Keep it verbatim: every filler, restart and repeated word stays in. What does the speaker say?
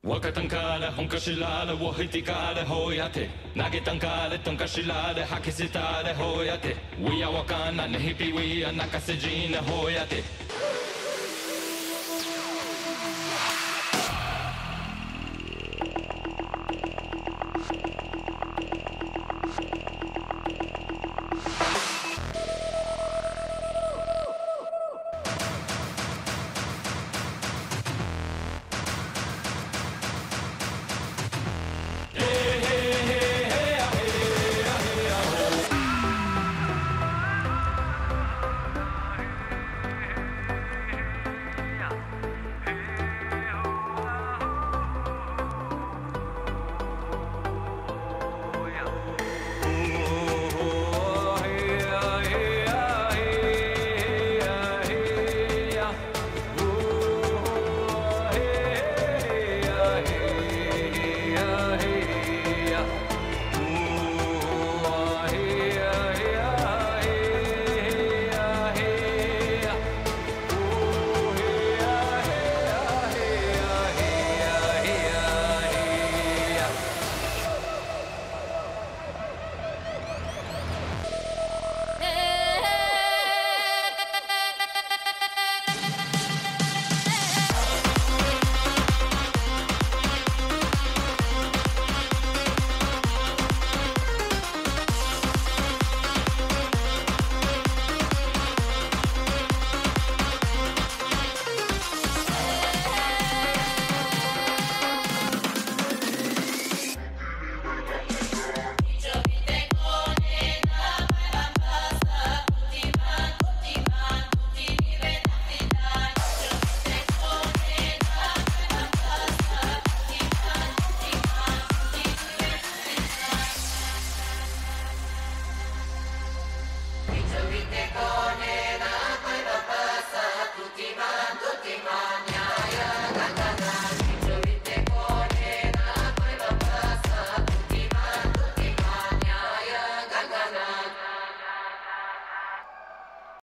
若たんから本かしられを引きからほうやって投げたんからとんかしられ吐き捨てたれほうやって We are わかんなねひぴ We are 泣かせじなほうやって